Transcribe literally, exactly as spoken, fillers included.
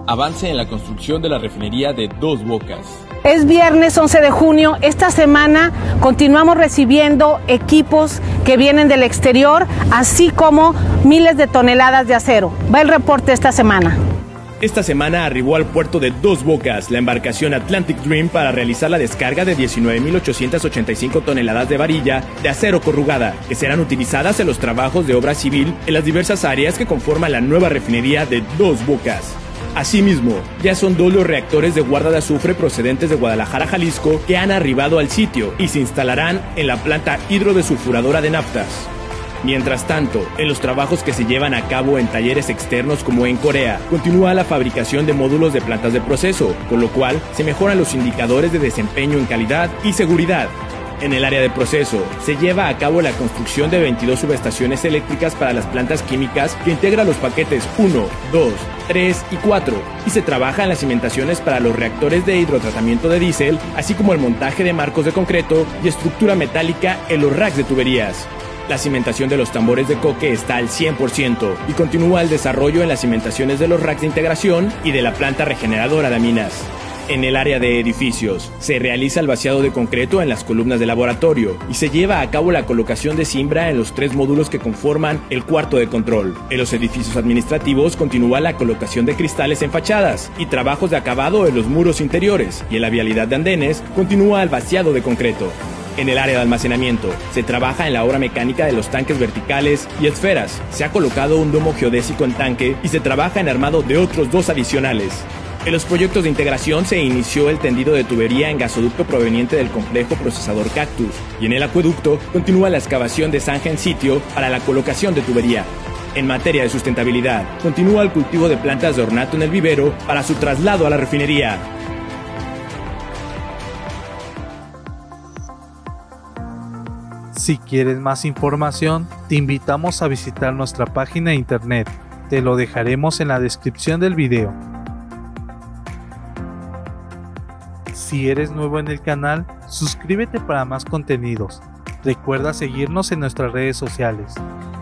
Avance en la construcción de la refinería de Dos Bocas. Es viernes once de junio. Esta semana continuamos recibiendo equipos que vienen del exterior, así como miles de toneladas de acero. Va el reporte esta semana. Esta semana arribó al puerto de Dos Bocas la embarcación Atlantic Dream para realizar la descarga de diecinueve mil ochocientas ochenta y cinco toneladas de varilla de acero corrugada, que serán utilizadas en los trabajos de obra civil en las diversas áreas que conforman la nueva refinería de Dos Bocas. Asimismo, ya son dos los reactores de guarda de azufre procedentes de Guadalajara, Jalisco, que han arribado al sitio y se instalarán en la planta hidrodesulfuradora de naftas. Mientras tanto, en los trabajos que se llevan a cabo en talleres externos como en Corea, continúa la fabricación de módulos de plantas de proceso, con lo cual se mejoran los indicadores de desempeño en calidad y seguridad. En el área de proceso, se lleva a cabo la construcción de veintidós subestaciones eléctricas para las plantas químicas que integran los paquetes uno, dos, tres y cuatro, y se trabaja en las cimentaciones para los reactores de hidrotratamiento de diésel, así como el montaje de marcos de concreto y estructura metálica en los racks de tuberías. La cimentación de los tambores de coque está al cien por ciento y continúa el desarrollo en las cimentaciones de los racks de integración y de la planta regeneradora de aminas. En el área de edificios, se realiza el vaciado de concreto en las columnas de laboratorio y se lleva a cabo la colocación de cimbra en los tres módulos que conforman el cuarto de control. En los edificios administrativos continúa la colocación de cristales en fachadas y trabajos de acabado en los muros interiores, y en la vialidad de andenes continúa el vaciado de concreto. En el área de almacenamiento, se trabaja en la obra mecánica de los tanques verticales y esferas. Se ha colocado un domo geodésico en tanque y se trabaja en armado de otros dos adicionales. En los proyectos de integración se inició el tendido de tubería en gasoducto proveniente del complejo procesador Cactus, y en el acueducto continúa la excavación de zanja en sitio para la colocación de tubería. En materia de sustentabilidad, continúa el cultivo de plantas de ornato en el vivero para su traslado a la refinería. Si quieres más información, te invitamos a visitar nuestra página de internet. Te lo dejaremos en la descripción del video. Si eres nuevo en el canal, suscríbete para más contenidos. Recuerda seguirnos en nuestras redes sociales.